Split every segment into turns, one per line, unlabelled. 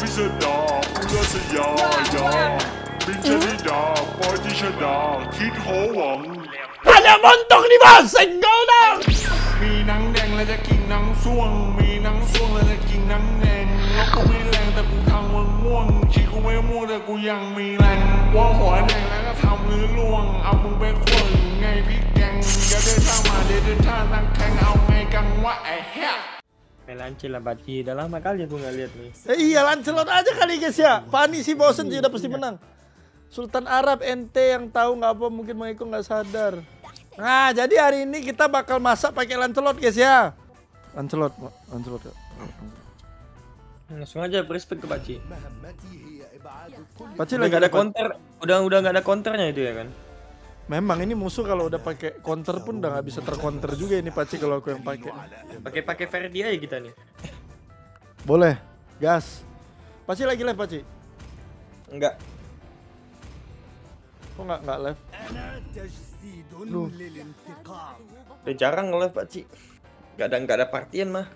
sedap, ular seya ya. Bincang pati sedap, kit hoang.
Ada montong di bos, senggol dong.
มีหนังแดงแล้วจะกินหนังส่วงมีหนังส่วงแล้วจะกินหนังแดงแล้วกูไม่แรงแต่กูทำมันม่วงชีกูไม่ม่วงแต่กูยังมีแรงว่าหัวแดงแล้วก็ทำลื้อล่วงเอามึงไปขวนไงพี่แกงอย่าเดินทางมาเดินทางตั้งแข่งเอาไงกังวะไอ้แฮะ
Lancil lah Baci, udah lama kali aku nggak lihat nih.
Iya, Lancelot aja kali guys ya. Fani sih bosen sih, udah pasti menang. Sultan Arab ente yang tahu nggak apa, mungkin Maiko nggak sadar. Nah, jadi hari ini kita bakal masak pakai Lancelot guys ya. Lancelot ya.
Langsung aja respect ke Baci.
Paci
Udah
lagi
nggak ada
dapat-
counter, udah nggak ada counternya itu ya kan?
Memang ini musuh kalau udah pakai counter pun udah nggak bisa tercounter juga ini Paci kalau aku yang pakai.
Pakai Ferdi aja kita nih.
Boleh, gas. Paci lagi live Paci?
Enggak.
Kok nggak live? Duh.
Udah jarang nge-live Baci. Nggak ada partian mah.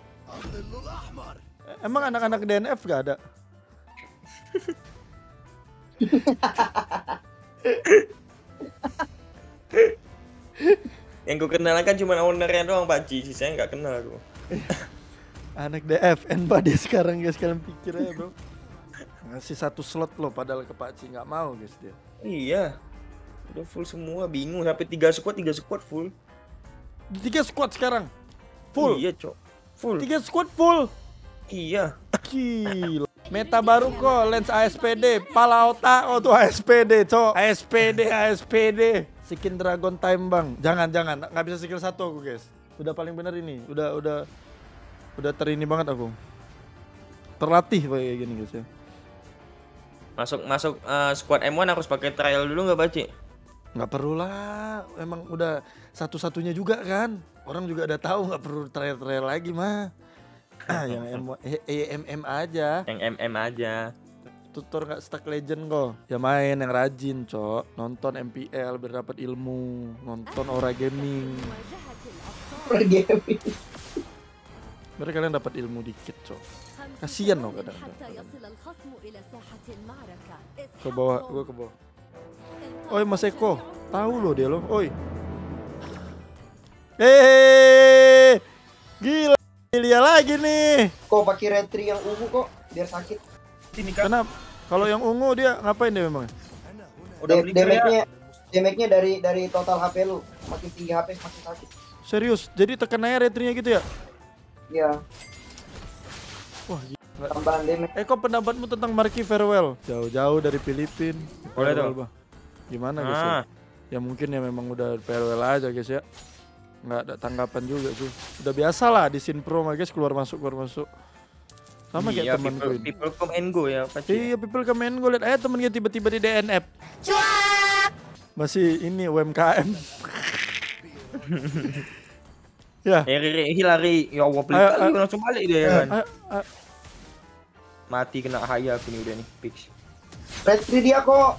Emang anak-anak DNF gak ada?
Yang gue kenal kan cuma ownernya doang Baci, sisanya nggak kenal aku.
Anak DFN Pak dia sekarang guys, kalian pikir aja bro. Ngasih satu slot loh padahal ke Paci nggak mau guys dia.
Iya. Udah full semua, bingung sampai 3 squad full.
3 squad sekarang. Full.
Iya, Cok. Full.
3 squad full.
Iya.
Gila. Meta baru kok, lens ASPD, pala otak, oh tuh ASPD, cok. ASPD. Skin Dragon Time bang. Jangan, nggak bisa skill 1 aku guys. Udah paling bener ini, udah terini banget aku. Terlatih kayak gini guys ya.
Masuk squad M1 harus pakai trial dulu nggak Baci?
Nggak perlu lah, emang udah satu-satunya juga kan. Orang juga udah tahu nggak perlu trial lagi mah. Yang MM aja.
Yang MM aja.
Tutor nggak stuck legend kok. Ya main yang rajin cok. Nonton MPL biar dapat ilmu. Nonton Aura Gaming. Biar kalian dapat ilmu dikit cok. Kasian loh kadang-kadang. Ke bawah, gua ke bawah. Oi Mas Eko, tahu loh dia loh. Oi. Gila. Lihat lagi nih.
Kok pakai retri yang ungu kok biar sakit.
Ini kan
Kenapa? Kalau yang ungu dia ngapain dia memang?
udah beli ya.
Damage-nya dari total HP lu. Makin tinggi HP semakin sakit.
Serius? Jadi tekanannya retrinya gitu ya?
Iya,
Wah, gila.
tambahan damage.
Kok pendapatmu tentang Marky Farewell? Jauh-jauh dari Filipina.
Boleh
Farewell,
dong.
Bah. Gimana guys ya? Ya mungkin ya memang udah farewell aja guys ya. Nggak ada tanggapan juga sih. Udah biasa lah di Sin Pro mah guys, keluar masuk. Sama kayak temanku ini.
People come and go ya Baci.
Iya, people come and go. Lihat aja temennya tiba-tiba di DNF. Masih ini UMKM. Ya.
Hilary, ya Allah beli
Ayo,
kali
ayo.
langsung balik dia ya kan.
Ayo.
Mati kena haya aku nih udah nih, fix.
Retri dia kok.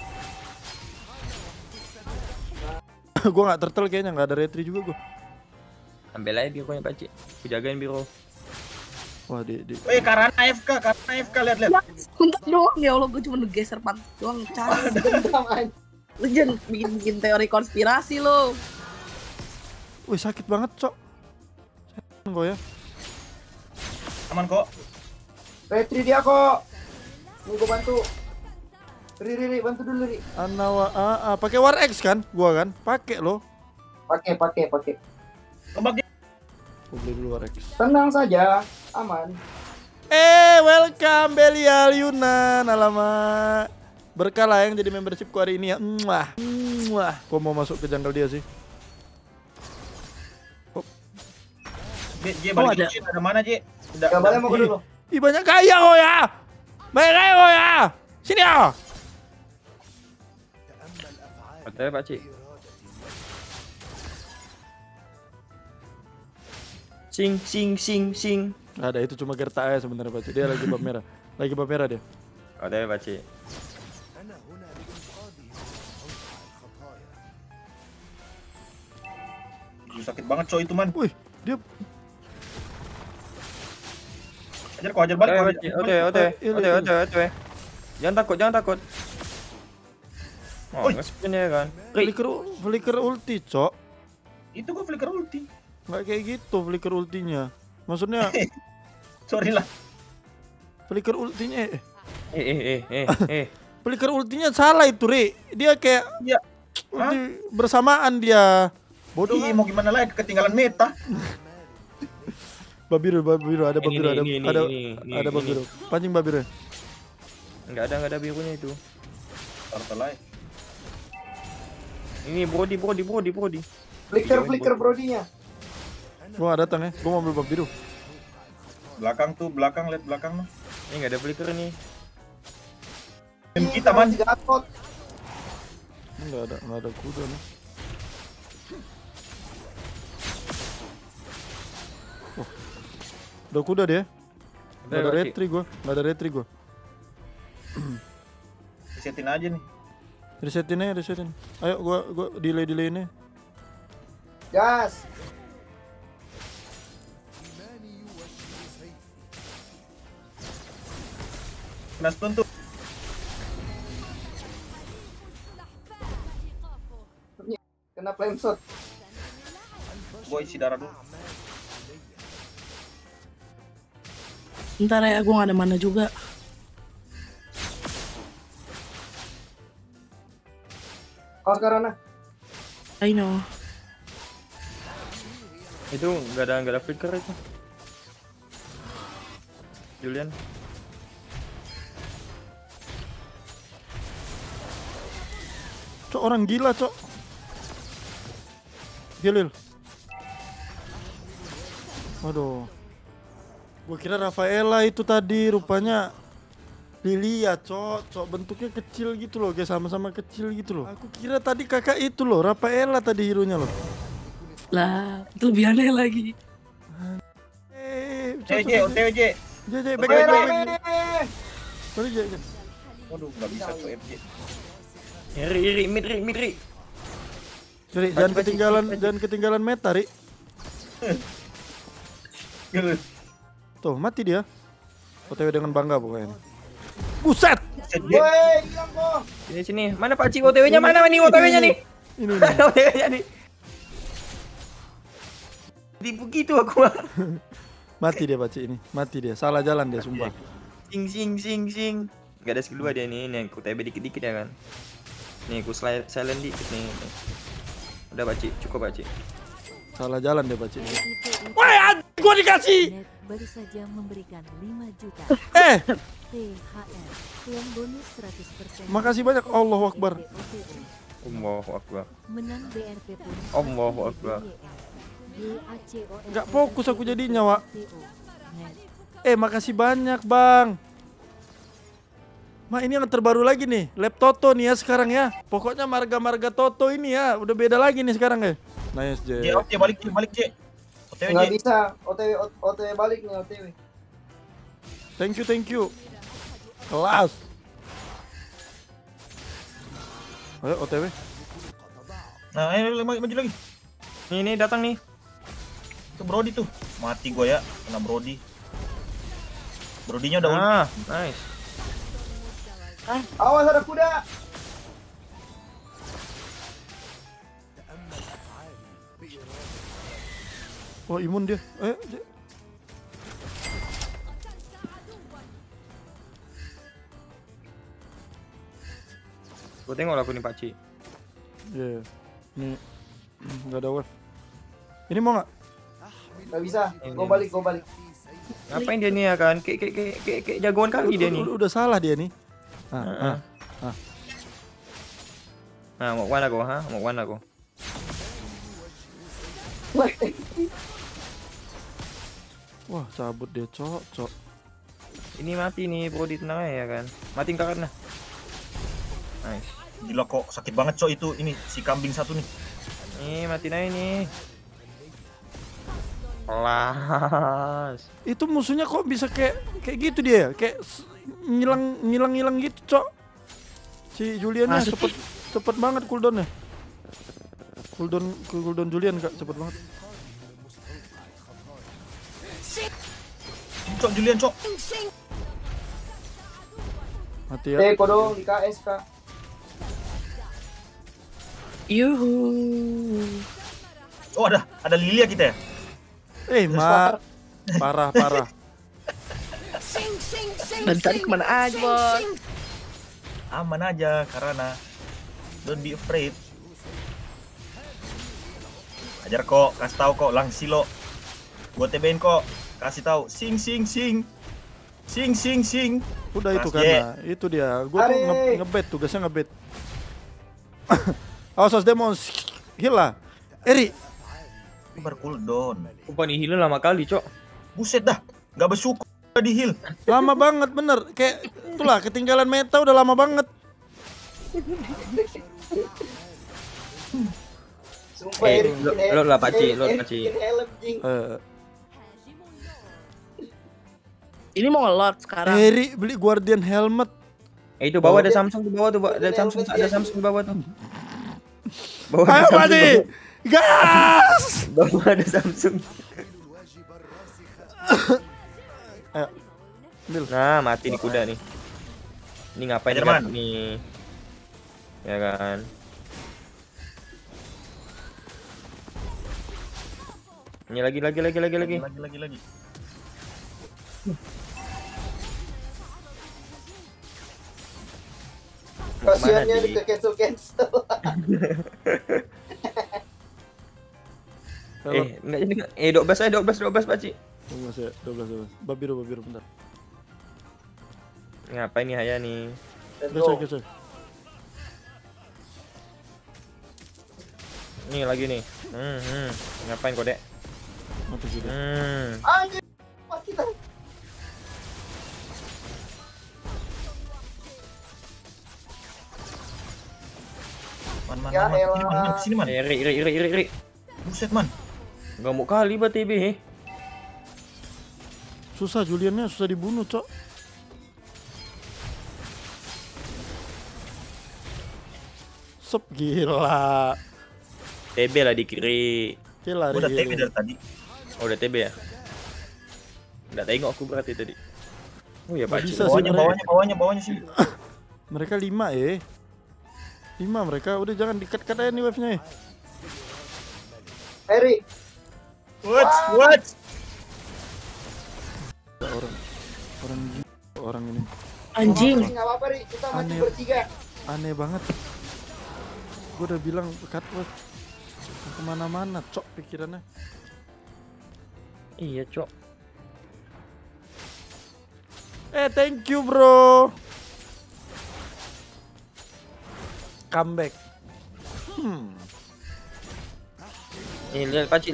Gue nggak turtle kayaknya, nggak ada retri juga gue.
Ambil aja bironya Baci. Aku jagain biro.
Wah
Weh, karena AFK lihat.
Untuk doang ya Allah, gue cuma ngegeser pantat doang, cara lu jangan bikin teori konspirasi lo.
Wih sakit banget cok. Gue ya.
Aman kok.
Retri dia kok. Nih gua bantu. Ri, bantu dulu Ri.
Anawa pakai War X kan? Gua kan? Pakai loh.
Pakai.
Kebagi.
Gua beli dulu War X.
Tenang saja, aman.
Welcome Belial Yunan. Alamak. Berkah lah yang jadi membershipku hari ini ya. Muah. Gua mau masuk ke jungle dia sih.
J balik dulu, ada mana J? Udah.
Gak boleh mau ke dulu.
Ih banyak kaya kok ya. Banyak kaya kok ya. Sini ya.
Katanya Baci. Sing.
Ada itu cuma Gerta aja sebenarnya Pak. Dia lagi bab merah. Lagi bab merah dia.
Katanya Baci.
Sakit banget coy itu man.
Wih, dia
Ajar kok, ajar balik.
Oke,
kok,
Paci.
ajar
Oke,
balik.
oke. Jangan takut. Oh,
Oi.
nge-spin ya kan. Ri,
Flicker ulti, Cok.
Itu gua flicker ulti.
Nggak kayak gitu flicker ultinya. Maksudnya
Sorry lah.
flicker ultinya flicker ultinya salah itu, Ri. Dia kayak
Iya.
bersamaan dia. Bodoh
Ih,
kan?
mau gimana lagi ketinggalan meta.
Babiru, ada babiru,
ini,
ada babiru. Pancing babiru.
Enggak ada birunya itu.
Tartalai.
Ini Brody.
Flicker brodinya.
Gua nggak datang ya. Gua mau ambil babiru.
Belakang, lihat belakang mah.
Ini enggak ada flicker nih.
Tim kita man.
Gatot.
Nggak ada kuda nih. Oh. Udah kuda dia. Nggak ada retri gua.
Resetin aja nih.
Resetin. Ayo gua delay ini.
Gas.
Kena stun tuh.
Kena flame shot.
Gua isi darah dulu.
Ntar ya, gue gak ada mana juga.
Awas karena.
I know.
Itu enggak ada flicker itu. Julian.
Cok, orang gila, Cok. Gilil. Aduh. Gua kira Rafaela itu tadi, rupanya Lilia, Cok. Bentuknya kecil gitu loh, guys, sama-sama kecil gitu loh. Aku kira tadi kakak itu loh, Rafaela tadi hero-nya loh.
Lah, itu lebih aneh lagi.
OTWJ.
Back. Sorry, J.
Waduh, nggak bisa tuh FJ.
Ri, mid Ri.
Ri, jangan ketinggalan meta, Ri. Tuh, mati dia. OTW dengan bangga pokoknya. Buset!
Woi, hilang kok.
Sini. Mana Pak Cik OTW-nya? Mana nih OTW-nya nih?
Ini.
OTW-nya nih. Tipu gitu aku mah.
Mati dia, Paci ini. Mati dia. Salah jalan dia, sumpah.
Sing. Gak ada skill 2 dia nih. Nih aku TB dikit-dikit ya kan. Nih aku silent dikit nih. Udah Pak Cik, cukup Pak Cik.
Salah jalan dia, Paci. Woi, gua dikasih.
Baru saja memberikan 5 juta THR yang bonus 100%.
Makasih banyak. Allahu Akbar.
Allahu Akbar.
Menang BRP pun
Allahu Akbar.
Nggak fokus aku jadinya, Wak. Makasih banyak, Bang. Ma, ini yang terbaru lagi nih, Lab Toto nih ya sekarang ya. Pokoknya marga-marga Toto ini ya, udah beda lagi nih sekarang ya. Nice, J.
Oke, balik J. OTW
Nggak
J.
bisa. OTW balik nih OTW.
Thank you. Kelas. Ayo OTW.
Nah, ayo maju lagi.
Nih datang nih.
Itu Brody tuh. Mati gua ya, kena Brody. Brodinya udah ulti.
Nice.
Awas ada kuda.
Oh, imun dia. Ayo, J.
Gua tengok lah aku nih Pak Cik.
Iya. Nih. Enggak ada wave. Ini mau nggak?
Nggak bisa. Gua balik.
Ngapain dia nih ya kan? Kayak jagoan kali dia nih.
Udah salah dia nih.
Nah, mau one aku.
Wah, cabut dia, Cok.
Ini mati nih, Brody tenang aja ya kan. Mati karena. Nice.
Gila kok sakit banget cok itu. Ini si kambing satu nih.
Nih, mati aja nih. Kelas.
Itu musuhnya kok bisa kayak gitu dia, kayak ngilang gitu, Cok. Si Juliannya cepet banget cooldownnya. Cooldown Julian Kak, cepet banget.
Cok, Julian, Cok.
Mati ya.
Kodong di KS kak.
Yuhu.
Oh, ada Lilia kita ya?
Parah.
Dan tadi kemana aja, bos?
Aman aja, karena don't be afraid. Ajar kok, kasih tahu kok, langsung lo. Gua TB-in kok, kasih tahu. Sing.
Udah itu
Mas,
karena itu dia. Gua tuh ngebet, tugasnya ngebet. Awas demons. Gila. Eri.
Bercooldown.
Bukan heal lama kali, Cok.
Buset dah, nggak bersyukur di heal.
Lama banget bener. Kayak itulah ketinggalan meta udah lama banget.
Sumpah Eri,
lo lah Paci,
helm jing.
Ini mau ngelot sekarang.
Eri beli Guardian helmet.
Itu bawah ada Samsung di bawah tuh, ada Samsung di bawah tuh.
Ayo Paci. Gas.
Bawah ada Samsung.
Ayo. Ambil.
Nah, mati nih kuda nih. Ini ngapain
Jerman
nih? Ya kan. Ini lagi. Mau kemana,
Kasiannya
Di?
di cancel.
Enggak jadi. 12 Paci.
12. Babiru bentar.
Ngapain nih Haya nih?
Geser.
Nih lagi nih. Ngapain kode?
Mati juga.
Anjir, mati kita.
Man,
Ya elah.
kesini man.
Iri.
Buset man.
Enggak mau kali buat TB.
Susah Juliannya, susah dibunuh, Cok. Sep gila.
TB lah di kiri.
Gila.
Udah TB dari tadi.
Oh, udah TB ya? Nggak tengok aku berarti tadi. Oh ya Pak.
Bisa sih,
Bawahnya sih.
Mereka 5 ya. 5 mereka, udah jangan dikat-kat aja nih wave-nya ya.
Eri,
What?
Orang ini
Anjing.
nggak apa-apa Ri, kita mati
Aneh.
bertiga.
aneh banget. Gue udah bilang cut wave kemana-mana, Cok pikirannya.
Iya, Cok.
Thank you bro. Comeback.
Lihat Paci.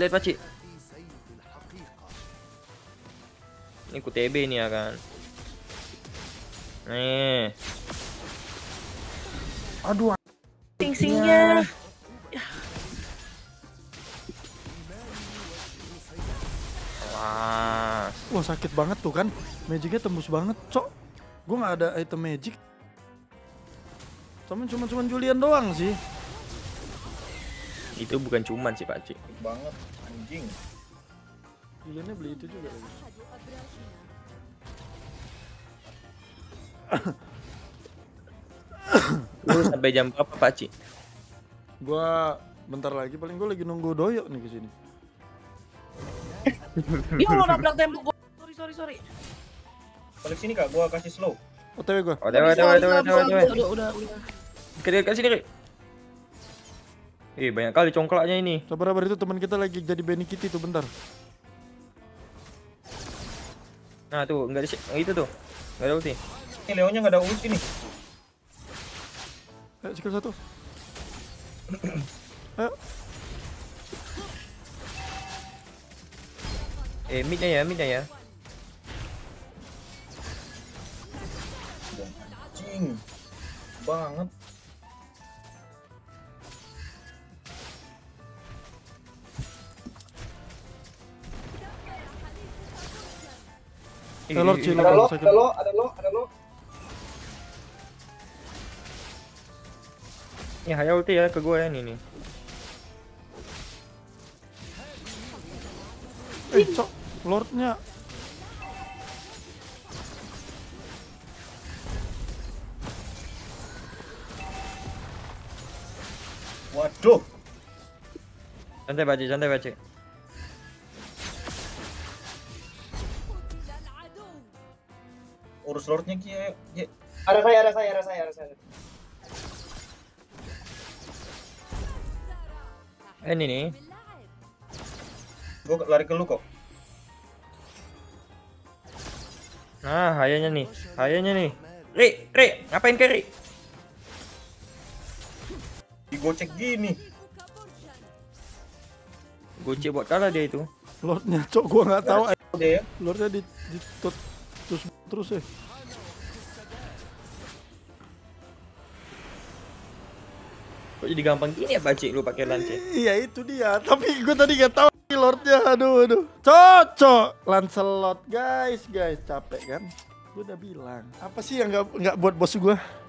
Ini ku TB nih ya kan. Nih.
Aduh.
Sing-singnya.
Wah sakit banget tuh kan. Magicnya tembus banget, Cok. Gue nggak ada item magic. Cuman Julian doang sih.
Itu bukan cuman sih Paci.
Banget anjing.
Juliannya beli itu juga.
Lu sampai jam berapa Paci?
Gua bentar lagi, paling gue lagi nunggu Doyok nih kesini.
Dia mau nabrak tembok gua. Sorry.
Balik sini Kak, gua kasih slow.
OTW gue.
Udah.
Ke sini, Rik. Banyak kali congklaknya ini.
Sabar itu teman kita lagi jadi Benny Kitty tuh, bentar.
Nah tuh, enggak ada itu tuh. Enggak ada ulti.
Ini Leonnya nggak ada ulti nih.
Ayo skill 1. Ayo.
Midnya ya.
Anjing. Banget.
Lord Cilo,
Ada lo.
Ya, Haya ulti ya ke gue ya ini nih.
Cok, Lordnya.
Waduh.
Santai baca, santai baca.
Urus lordnya Ki. Ya.
Ada saya.
Ini nih.
Gue lari ke lu kok.
Nah, hayanya nih. Ri, ngapain ke Ri?
Digocek gini.
Gocek buat kalah dia itu.
Lordnya cok gua nggak tahu.
Udah ya.
Lordnya terus ya.
Kok jadi gampang gini ya bacik lu pakai lance?
Iya itu dia. Tapi gua tadi nggak tahu Lordnya. Aduh. Cocok. Lancelot guys. Capek kan? Gua udah bilang. Apa sih yang nggak buat bos gua?